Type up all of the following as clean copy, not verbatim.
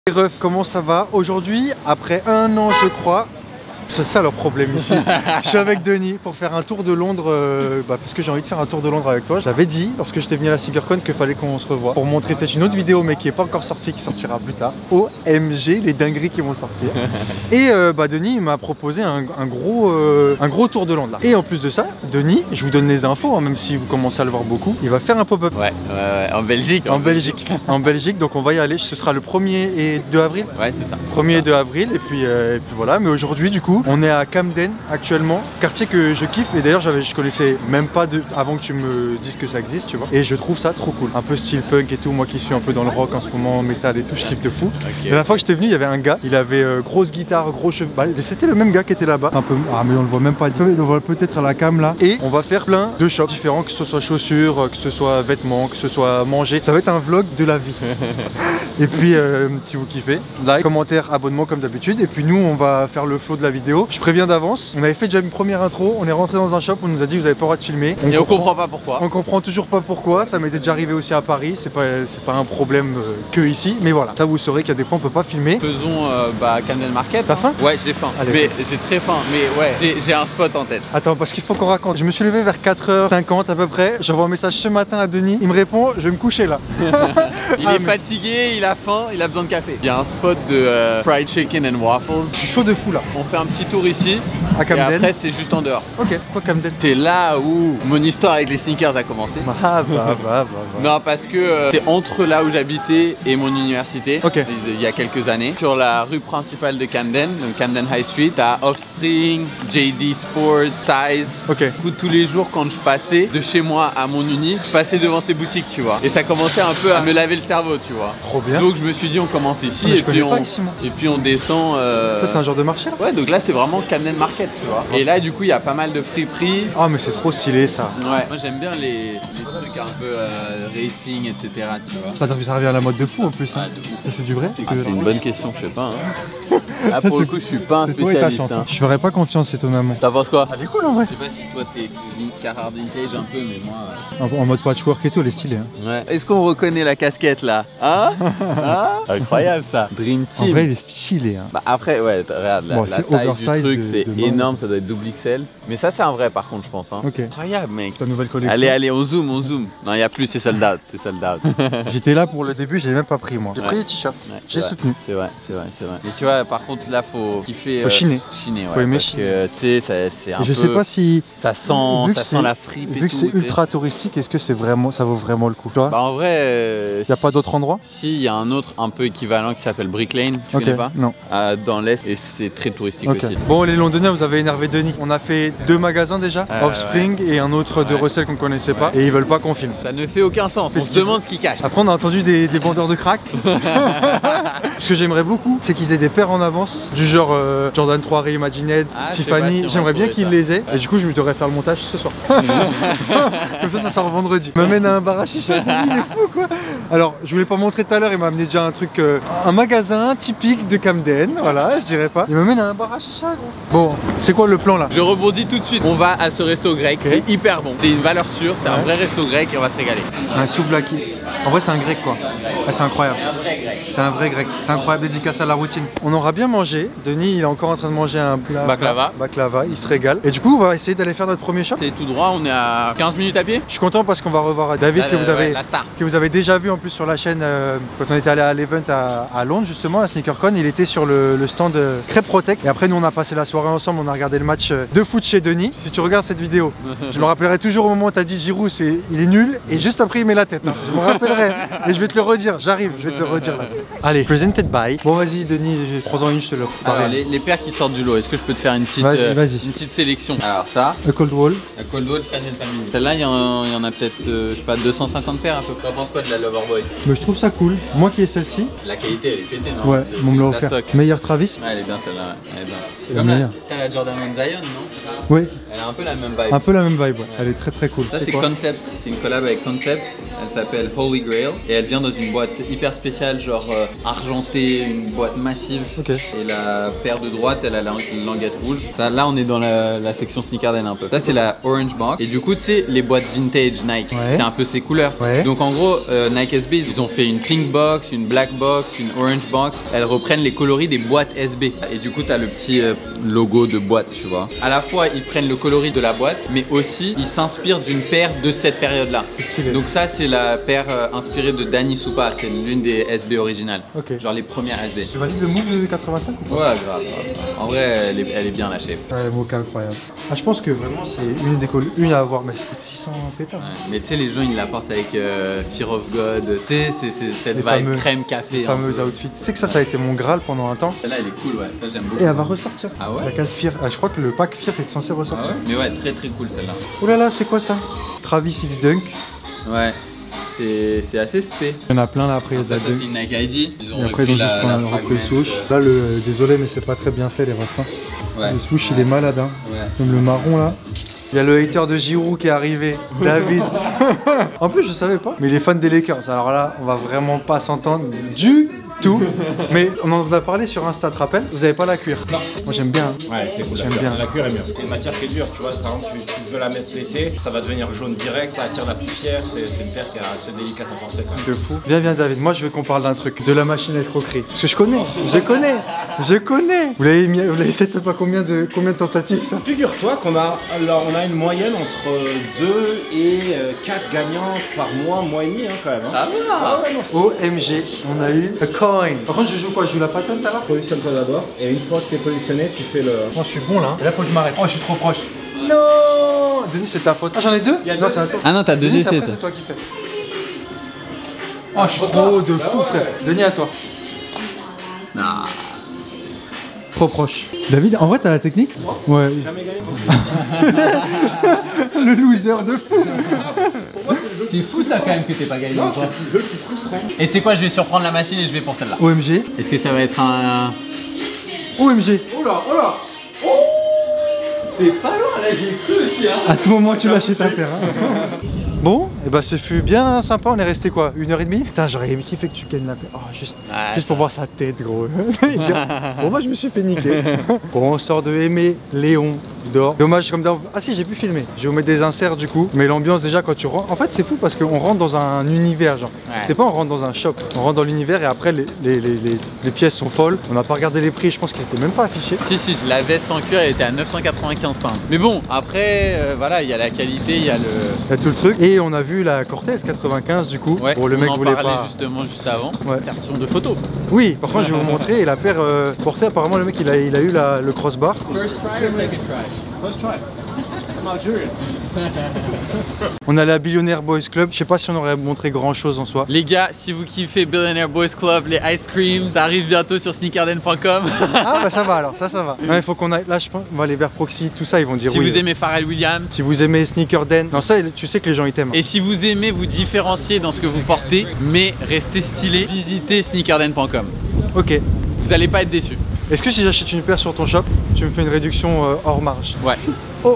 Les refs, comment ça va? Aujourd'hui, après un an je crois, c'est ça leur problème ici. Je suis avec Denis pour faire un tour de Londres, parce que j'ai envie de faire un tour de Londres avec toi. J'avais dit, lorsque j'étais venu à la SneakerCon, qu'il fallait qu'on se revoie pour montrer peut-être une autre vidéo, mais qui n'est pas encore sortie, qui sortira plus tard. OMG, les dingueries qui vont sortir. Et Denis m'a proposé un gros tour de Londres là. Et en plus de ça, Denis, je vous donne les infos, hein, même si vous commencez à le voir beaucoup, il va faire un pop-up. Ouais, en Belgique. En Belgique, donc on va y aller. Ce sera le 1er et 2 avril. Ouais, c'est ça. 1er et 2 avril, et puis voilà. Mais aujourd'hui, du coup, on est à Camden actuellement, quartier que je kiffe. Et d'ailleurs, je connaissais même pas avant que tu me dises que ça existe, tu vois. Et je trouve ça trop cool. Un peu style punk et tout. Moi qui suis un peu dans le rock en ce moment, métal et tout, je kiffe de fou. Okay. Et la fois que j'étais venu, il y avait un gars. Il avait grosse guitare, gros cheveux. Bah, c'était le même gars qui était là-bas. Un peu. Ah, mais on le voit même pas. On le voit peut-être à la cam là. Et on va faire plein de shops différents, que ce soit chaussures, que ce soit vêtements, que ce soit manger. Ça va être un vlog de la vie. Et puis, si vous kiffez, like, commentaire, abonnement comme d'habitude. Et puis nous, on va faire le flow de la vidéo. Je préviens d'avance. On avait fait déjà une première intro. On est rentré dans un shop. On nous a dit vous avez pas le droit de filmer. On comprend pas pourquoi. On comprend toujours pas pourquoi. Ça m'était déjà arrivé aussi à Paris. C'est pas un problème que ici. Mais voilà. Ça, vous saurez qu'il y a des fois on peut pas filmer. Faisons Camden Market. T'as faim? Ouais, j'ai faim. Mais j'ai très faim. Mais ouais, j'ai un spot en tête. Attends, parce qu'il faut qu'on raconte. Je me suis levé vers 4h50 à peu près. J'envoie un message ce matin à Denis. Il me répond je vais me coucher là. Il est fatigué, il a faim, il a besoin de café. Il y a un spot de fried chicken and waffles. Je suis chaud de fou là. On fait un petit tour ici. À Camden. Et après c'est juste en dehors. Ok, pourquoi Camden? C'est là où mon histoire avec les sneakers a commencé. Non, parce que c'est entre là où j'habitais et mon université. Okay. Il y a quelques années. Sur la rue principale de Camden, donc Camden High Street, t'as Offspring, JD Sports, Size. Ok. Du coup, tous les jours quand je passais de chez moi à mon uni, je passais devant ces boutiques, tu vois. Et ça commençait un peu à me laver le cerveau, tu vois. Trop bien. Donc je me suis dit on commence ici et puis on descend. Ça c'est un genre de marché là? Ouais, donc là c'est vraiment Camden Market, tu vois. Et là du coup il y a pas mal de friperies. Oh mais c'est trop stylé ça. Ouais. Moi j'aime bien les trucs un peu racing, etc. Tu vois. Ça revient à la mode de fou en plus. Hein. Ça c'est du vrai? C'est une bonne question, je sais pas. Hein. Là pour le coup je suis pas un spécialiste. Hein. Je ferais pas confiance étonnamment. T'en penses quoi? Elle est cool en vrai. Je sais pas si toi t'es Carhartt vintage un peu, mais moi. En mode patchwork et tout, elle est stylée. Hein. Ouais. Est-ce qu'on reconnaît la casquette là? Hein? Incroyable ça. Dream Team. En vrai il est stylé. Hein. Bah après ouais, regarde la taille du truc, c'est énorme, ça doit être double XL. Mais ça c'est un vrai par contre je pense. Hein. Ok. Incroyable mec. Ta nouvelle collection. Allez, on zoom. Non il y a plus, c'est sold out, J'étais là pour le début, j'ai même pas pris moi. J'ai pris les t-shirts, j'ai soutenu. C'est vrai. Mais tu vois par contre là faut kiffer. Faut chiner. Ouais. Faut aimer chiner. Parce que tu sais c'est un peu. Je sais pas si. Ça sent la fripe et tout. Vu que c'est ultra touristique, est-ce que ça vaut vraiment le coup toi? Bah en vrai. Y a pas d'autre endroit? Si, il y a un autre un peu équivalent qui s'appelle Brick Lane, tu connais pas? Non. Dans l'Est et c'est très touristique aussi. Bon les Londoniens vous avez énervé Denis. On a fait 2 magasins déjà, Offspring et un autre de Russell qu'on connaissait pas et ils veulent pas qu'on filme. Ça ne fait aucun sens, on se demande ce qu'ils cachent. Après on a entendu des vendeurs de crack. Ce que j'aimerais beaucoup c'est qu'ils aient des paires en avance du genre Jordan 3 Reimagined, Tiffany, j'aimerais bien qu'ils les aient et du coup je me devrais faire le montage ce soir. Comme ça sort vendredi. Il m'amène à un bar à chicha, il est fou quoi. Alors je voulais pas montrer tout à l'heure, il m'a amené déjà un truc, un magasin typique de Camden, voilà je dirais pas. Il m'amène à un bar à chicha gros. Bon, c'est quoi le plan là? Je rebondis tout de suite, on va à ce resto grec, c'est hyper bon. C'est une valeur sûre, c'est un vrai resto grec et on va se régaler. Un souvlaki. En vrai c'est un grec quoi. Ah, c'est incroyable. C'est un vrai grec. C'est incroyable, dédicace à la routine. On aura bien mangé. Denis il est encore en train de manger un plat baklava, il se régale. Et du coup on va essayer d'aller faire notre premier shop. C'est tout droit, on est à 15 minutes à pied. Je suis content parce qu'on va revoir David que vous avez déjà vu en plus sur la chaîne quand on était allé à l'event à Londres justement à SneakerCon. Il était sur le stand Crêpe Protect et après nous on a passé la soirée ensemble, on a regardé le match de foot chez Denis. Si tu regardes cette vidéo, je me rappellerai toujours au moment où tu as dit Giroud il est nul et juste après il met la tête. Hein. Je me rappellerai et je vais te le redire, j'arrive, je vais te le redire là. Allez, presented by. Bon vas-y Denis, j'ai 3 ans et 1 je te l'offre. Alors les paires qui sortent du lot, est-ce que je peux te faire une petite, une petite sélection? Alors ça, A Cold Wall. A Cold Wall Canyon Family. Celle-là il y en a peut-être, je sais pas, 250 paires à peu près. Tu penses quoi de la Loverboy? Mais je trouve ça cool. Moi qui ai celle-ci. La qualité elle est pétée non? Ouais, on me l'a offert. Meilleur Travis. Ouais, elle est bien celle-là, elle est bien. C'est la meilleure. T'as la Jordan 1 Zion non? Oui. Elle a un peu la même vibe. Un peu la même vibe, ouais. Elle est très cool. Ça c'est Concept, c'est une collab avec Concept. Elle s'appelle Holy Grail et elle vient dans une boîte hyper spéciale genre argentée, une boîte massive. Ok. Et la paire de droite, elle a la languette rouge. Ça, là, on est dans la section Sneakerden un peu. Ça, c'est la Orange Box. Et du coup, tu sais, les boîtes vintage Nike, c'est un peu ces couleurs. Donc en gros, Nike SB, ils ont fait une pink box, une black box, une orange box. Elles reprennent les coloris des boîtes SB. Et du coup, tu as le petit logo de boîte, tu vois. À la fois, ils prennent le coloris de la boîte, mais aussi, ils s'inspirent d'une paire de cette période-là. Donc ça, c'est la paire inspirée de Danny Soupa. C'est l'une des SB originales. Genre les premières SB. Tu valides le move de 85 ou pas? Ouais, grave. En vrai, elle est bien lâchée. Ouais, mocha incroyable. Ah, je pense que vraiment, c'est une à avoir, mais ça coûte 600 pétards. Ouais, mais tu sais, les gens, ils la portent avec Fear of God. Tu sais, c'est cette vibe crème café. Les fameux outfits. Tu sais que ça a été mon Graal pendant un temps. Celle-là, elle est cool, ouais. Ça, j'aime beaucoup. Et elle va ressortir. Ah ouais? La 4 Fear. Ah, je crois que le pack Fear est censé ressortir. Ah ouais, mais ouais, très très cool celle-là. Oh là là, c'est quoi ça? Travis X Dunk. Ouais. C'est assez spé. Il y en a plein là après. Après ça, c'est une Nike ID. Ils ont repris la fragment. Swoosh. Là, désolé, mais c'est pas très bien fait les refs. Ouais. Le swoosh, il est malade. Hein. Ouais. Comme le marron là. Il y a le hater de Giroud qui est arrivé, David. En plus, je savais pas. Mais il est fan des Lakers. Alors là, on va vraiment pas s'entendre du tout. Mais on en a parlé sur Insta, te rappelles? Vous avez pas la cuir? Non. Moi j'aime bien. Ouais, c'est cool. J'aime bien. La cuir est mieux. C'est une matière qui est dure, tu vois. Par exemple, tu veux la mettre l'été, ça va devenir jaune direct, ça attire la poussière. C'est une paire qui est assez délicate à porter quand même. De fou. Viens, David. Moi, je veux qu'on parle d'un truc, de la machine à escroquerie. Parce que je connais. Vous l'avez essayé pas combien de tentatives ça? Figure-toi qu'on a une moyenne entre 2 et 4 gagnants par mois, mois et demi hein, quand même. Hein. Ah ouais, non. OMG, on a eu a coin. Par contre, je joue quoi? Je joue la patate alors? Positionne-toi d'abord et une fois que tu es positionné, tu fais le. Oh, je suis bon là. Et là, faut que je m'arrête. Oh, je suis trop proche. Non, Denis, c'est ta faute. Ah, j'en ai deux? Non, c'est à toi. Ah non, t'as deux Denis, essais. C'est toi qui fais. Oh, je suis trop de fou, frère. Denis, à toi. Non. Trop proche. David, en vrai, t'as la technique? Ouais. Jamais gagné. Le loser de fou. C'est fou ça quand même que t'aies pas gagné. Non, c'est le jeu qui est frustrant. Et tu sais quoi, je vais surprendre la machine et je vais pour celle-là. OMG. Est-ce que ça va être un... OMG. Oh là, oh là. Oh, t'es pas loin là, j'ai cru aussi hein. À tout moment tu lâchais ta paire hein. Bon, et bah c'est fut bien sympa, on est resté quoi, 1h30? Putain, j'aurais kiffé que tu gagnes la paire. Oh, juste pour voir sa tête gros. Bon moi je me suis fait niquer. Bon, on sort de Aimé, Léon, dehors. Dommage comme d'hab. Ah si, j'ai pu filmer. Je vais vous mettre des inserts du coup. Mais l'ambiance déjà quand tu rentres. En fait c'est fou parce qu'on rentre dans un univers genre. C'est pas on rentre dans un shop. On rentre dans l'univers et après les pièces sont folles. On n'a pas regardé les prix, je pense qu'ils étaient même pas affichés. Si, la veste en cuir elle était à 995 pounds. Mais bon, après voilà, il y a la qualité, il y a le... Il y a tout le truc. Et on a vu la Cortez 95 du coup. Ouais, pour le mec voulait pas. Justement juste avant. Version de photo. Oui, par contre je vais vous montrer. Et la paire portée, apparemment le mec il a eu le crossbar. First try or second try? First try. I'm Algerian. On allait à Billionaire Boys Club. Je sais pas si on aurait montré grand chose en soi. Les gars, si vous kiffez Billionaire Boys Club, les ice creams arrivent bientôt sur sneakerden.com. Ah bah ça va alors, ça va. Il faut qu'on aille. Là je pense on va aller vers Proxy, tout ça ils vont dire si oui. Si vous aimez Pharrell Williams. Si vous aimez Sneakerden. Non ça tu sais que les gens ils t'aiment. Et si vous aimez vous différencier dans ce que vous portez, mais restez stylé, visitez sneakerden.com. Ok. Vous allez pas être déçus. Est-ce que si j'achète une paire sur ton shop, tu me fais une réduction hors marge? Ouais. Oh.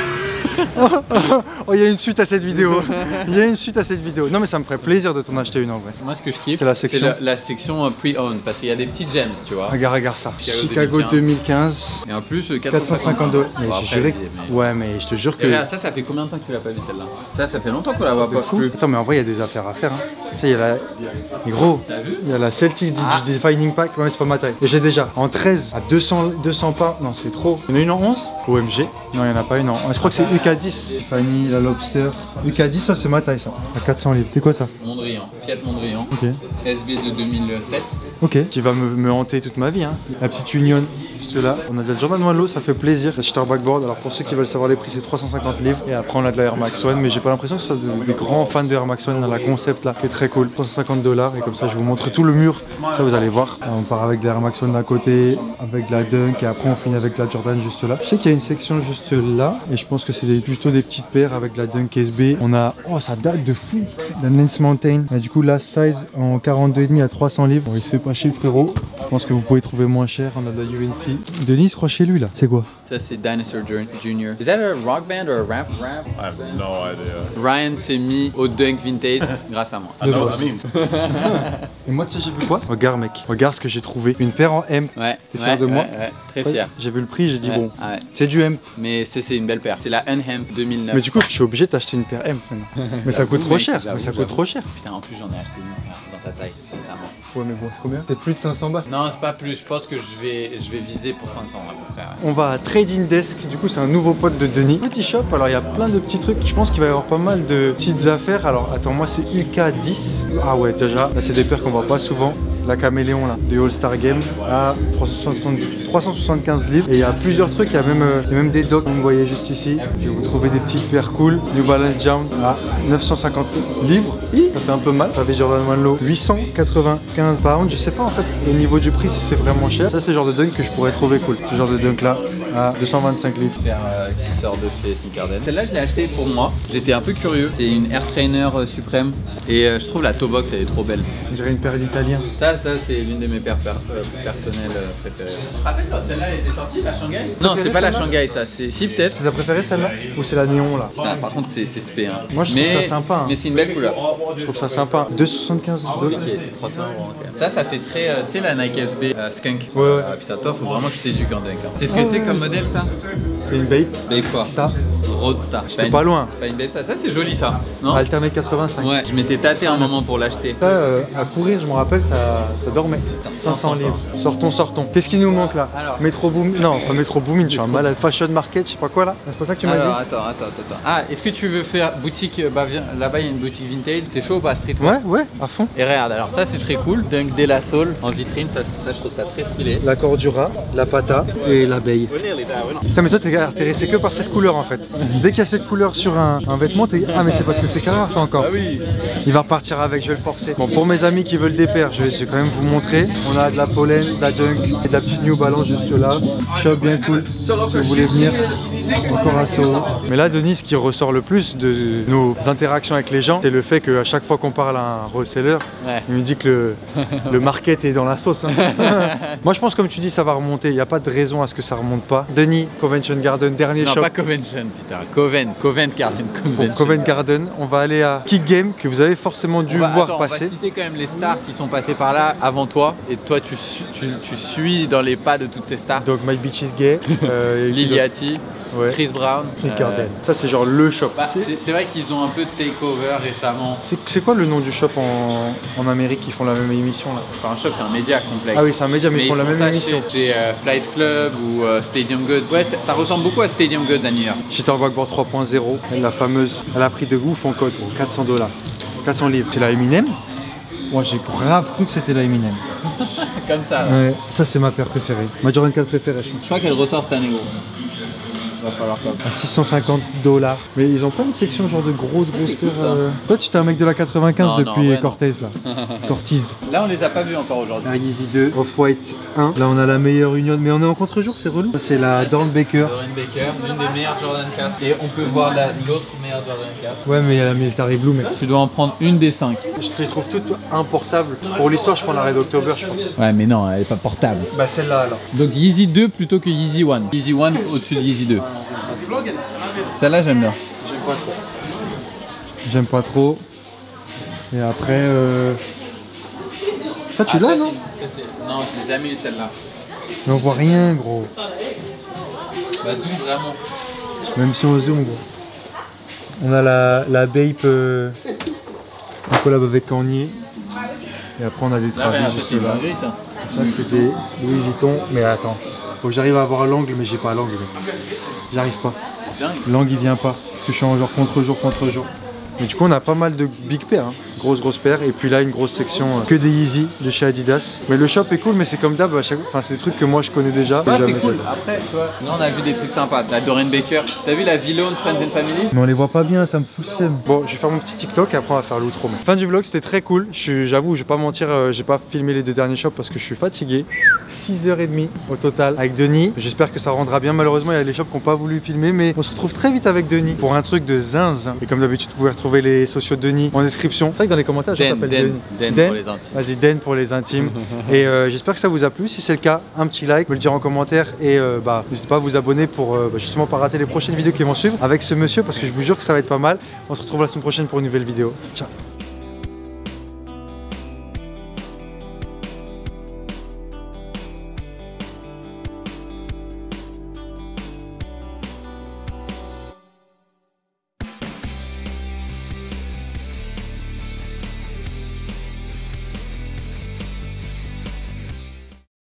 Oh, il y a une suite à cette vidéo. Il y a une suite à cette vidéo. Non mais ça me ferait plaisir de t'en acheter une en vrai. Moi ce que je kiffe, c'est la section pre-owned parce qu'il y a des petits gems, tu vois. Regarde ça. Chicago 2015. Et en plus 452. Mais bon, j'ai juré que... Ouais mais je te jure que... Regarde, ça fait combien de temps que tu l'as pas vu celle-là? Ça fait longtemps qu'on la voit pas plus. Attends mais en vrai il y a des affaires à faire hein. Il y a la... Mais gros, il y a la Celtics du Defining Pack. Ouais mais c'est pas ma taille. Et j'ai déjà en 13 à 200 pas. Non c'est trop. Il y en a une en 11 OMG. Non il n'y en a pas une en... Je crois que c'est UK10. Fanny, la Lobster. UK10 ça c'est ma taille ça. À 400 livres. C'est quoi ça? Mondrian. Fiat Mondrian. Ok. SB de 2007. Ok. Qui va me hanter toute ma vie hein. La petite Union. Là, on a de la Jordan Wallow, ça fait plaisir. La Shutter Backboard, alors pour ceux qui veulent savoir les prix, c'est 350 livres. Et après, on a de la Air Max One, mais j'ai pas l'impression que ce soit des grands fans de Air Max One dans la concept là, qui est très cool. 350 $. Et comme ça, je vous montre tout le mur. Ça, vous allez voir. On part avec de la Air Max One d'un côté, avec de la Dunk, et après, on finit avec la Jordan juste là. Je sais qu'il y a une section juste là, et je pense que c'est j'ai plutôt des petites paires avec la Dunk SB. On a, oh ça date de fou, la Lance Mountain. Et du coup la size en 42,5 à 300 livres. Bon, il se fait pas chez le frérot. Je pense que vous pouvez trouver moins cher. On a de la UNC. Denis, je crois chez lui là. C'est quoi? Ça c'est Dinosaur Jr. Is that a rock band or a rap? I have no idea. Ryan s'est mis au Dunk Vintage grâce à moi. I know what that means. Et moi tu sais j'ai vu quoi? Regarde mec, regarde ce que j'ai trouvé. Une paire en M. Ouais. T'es fier de moi? Très fier. J'ai vu le prix, j'ai dit Ouais, bon, ouais. c'est du M. Mais c'est une belle paire. C'est la Unhemp 2009. Mais du coup je suis obligé d'acheter une paire M maintenant. Mais ça coûte trop cher. J'avoue, Mais ça coûte j'avoue. trop cher. Putain, en plus j'en ai acheté une dans ta taille récemment. Ouais mais bon c'est combien? C'est plus de 500 balles. Non, c'est pas plus. Je pense que je vais viser pour 500 à peu près. Ouais. On va à Trading Desk, du coup c'est un nouveau pote de Denis. Petit shop, alors il y a plein de petits trucs, je pense qu'il va y avoir pas mal de petites affaires. Alors attends, moi c'est UK10. Ah ouais déjà, là c'est des paires qu'on voit pas souvent. La caméléon là, du All-Star Game à 375 livres. Et il y a plusieurs trucs, il y a même des docks, vous me voyez juste ici. Je vais vous trouver des petites paires cool. New Balance Jump à 950 livres. Ça fait un peu mal. Ça fait Jordan 1 Low 895 pounds. Je sais pas en fait au niveau du prix si c'est vraiment cher. Ça c'est le genre de dunk que je pourrais trouver cool. Ce genre de dunk là à 225 livres. Qui sort de chez Sneaker Den. Celle-là je l'ai achetée pour moi. J'étais un peu curieux. C'est une Air Trainer suprême. Et je trouve la toe box elle est trop belle. Je dirais une paire d'Italien. Ça c'est l'une de mes paires personnelles préférées. Tu te rappelles quand celle-là elle était sortie, la Shanghai? Non, c'est pas la Shanghai ça. Si peut-être. C'est ta préférée celle-là? Ou c'est la néon là? Ah, par contre c'est spé. Hein. Moi je trouve ça sympa. Hein. Mais c'est une belle couleur. Je trouve ça sympa. 275 $. Ok, c'est 300 €. Okay. Ça fait très, tu sais la Nike SB Skunk. Ouais. Putain toi faut vraiment que je t'éduque en dunk. Hein. C'est ce que c'est comme modèle ça? C'est une Bape. Bape quoi? Ça. Roadstar. C'est pas loin. C'est pas une Bape ça. Ça c'est joli ça. Non? Alternate 85. Ouais, je m'étais tâté un moment pour l'acheter. Ça, à courir, je me rappelle, ça dormait. 500 livres. Sortons. Qu'est-ce qui nous manque là? Alors. Metro Boomin. Non, pas Metro Boomin, je suis un malade. Fashion Market, je sais pas quoi là. C'est pas ça que tu m'as dit? Attends. Ah, est-ce que tu veux faire boutique? Bah viens, là-bas il y a une boutique vintage. T'es chaud ou pas streetwear? Ouais, à fond. Et regarde, alors ça c'est très cool. Dunk de la Soul en vitrine, ça je trouve ça très stylé. La Cordura, la Pata et l'abeille. Putain, mais toi t'es intéressé que par cette couleur en fait. Dès qu'il y a cette couleur sur un vêtement, t'es. Ah, mais c'est parce que c'est Carrère toi encore. Ah oui. Il va repartir avec, je vais le forcer. Bon, pour mes amis qui veulent des paires, je vais quand même vous montrer. On a de la Pollen, de la Dunk et de la petite New Balance juste là. Shop bien cool. Si vous voulez venir, encore un Soho. Mais là, Denis, ce qui ressort le plus de nos interactions avec les gens, c'est le fait qu'à chaque fois qu'on parle à un reseller, il me dit que le market est dans la sauce. Hein. Moi, je pense, comme tu dis, ça va remonter. Il n'y a pas de raison à ce que ça remonte pas. Denis, Convention Garden, dernier shop. Non, pas Convention, putain. Covent Garden. Bon, Covent Garden, on va aller à Kick Game, que vous avez forcément dû voir passer. On va citer quand même les stars qui sont passées par là avant toi. Et toi, tu suis dans les pas de toutes ces stars. Donc, My Beach is Gay, Liliati. Ouais. Chris Brown. Ça c'est genre le shop. Bah, c'est vrai qu'ils ont un peu de takeover récemment. C'est quoi le nom du shop en Amérique qui font la même émission là? C'est pas un shop, c'est un média complexe. Ah oui, c'est un média, mais ils font la même émission. Chez Flight Club ou Stadium Goods. Ouais, ça ressemble beaucoup à Stadium Goods à New York. Shutterbackboard 3.0, la fameuse, elle a pris de ouf en code pour 400 $. 400 livres. C'est la Eminem? Moi j'ai grave cru que c'était la Eminem. Comme ça. Ouais, ça c'est ma paire préférée. Ma Jordan 4 préférée. Je crois qu'elle ressort cette année gros. Va falloir à 650 $. Mais ils ont pas une section genre de grosses paires. Toi tu t'es un mec de la 95 depuis Cortez là. Cortez. Là on les a pas vus encore aujourd'hui. La Yeezy 2, Off-White 1. Là on a la meilleure Union, mais on est en contre-jour, c'est relou. Ça c'est la Dornbaker. Dornbaker, l'une des meilleures Jordan 4. Et on peut voir l'autre meilleure Jordan 4. Ouais mais il y a la Military Blue mec. Tu dois en prendre une des 5. Je les trouve toutes importables. Pour l'histoire je prends la Red October je pense. Ouais mais non, elle est pas portable. Bah celle-là alors. Donc Yeezy 2 plutôt que Yeezy 1. Yeezy 1 au-dessus de Yeezy 2. Celle-là j'aime bien. J'aime pas trop. Et après ça tu l'as non? Non je l'ai jamais eu celle-là. Mais on voit rien gros. Bah zoom vraiment. Même si on zoom gros. On a la Bape en collab avec Kanye. Et après on a des Travis aussi là. Ça c'est des Louis Vuitton. Mais attends, faut que j'arrive à avoir l'angle mais j'ai pas l'angle. J'arrive pas. L'angle il vient pas. Parce que je suis en genre contre-jour. Mais du coup on a pas mal de big pairs, hein. grosse paire. Et puis là, une grosse section que des Yeezy de chez Adidas. Mais le shop est cool, mais c'est comme d'hab, enfin, c'est des trucs que moi je connais déjà. Ouais, c'est cool. Après, tu vois, nous on a vu des trucs sympas. La Dorian Baker. T'as vu la Vlone Friends and Family? Mais on les voit pas bien, ça me fout le seum. Bon, je vais faire mon petit TikTok et après on va faire l'outro. Fin du vlog, c'était très cool. J'avoue, je vais pas mentir, j'ai pas filmé les 2 derniers shops parce que je suis fatigué. 6h30 au total avec Denis. J'espère que ça rendra bien. Malheureusement, il y a les shops qui n'ont pas voulu filmer, mais on se retrouve très vite avec Denis pour un truc de zinzin. Et comme d'habitude, vous pouvez retrouver les sociaux de Denis en description. C'est vrai que dans les commentaires, je t'appelle Denis. Den pour les intimes. Vas-y, Den pour les intimes. Et j'espère que ça vous a plu. Si c'est le cas, un petit like, me le dire en commentaire et n'hésitez pas à vous abonner pour justement pas rater les prochaines vidéos qui vont suivre avec ce monsieur parce que je vous jure que ça va être pas mal. On se retrouve la semaine prochaine pour une nouvelle vidéo. Ciao.